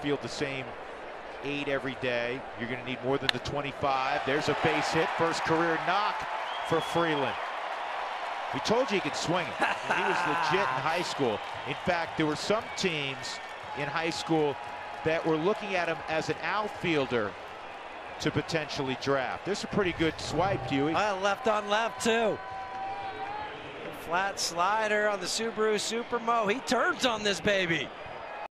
field the same 8 every day. You're going to need more than the 25. There's a base hit. First career knock for Freeland. We told you he could swing it. He was legit in high school. In fact, there were some teams in high school that were looking at him as an outfielder to potentially draft. This is a pretty good swipe, Huey. Left on left, too. Flat slider on the Subaru Supermo. He turns on this baby.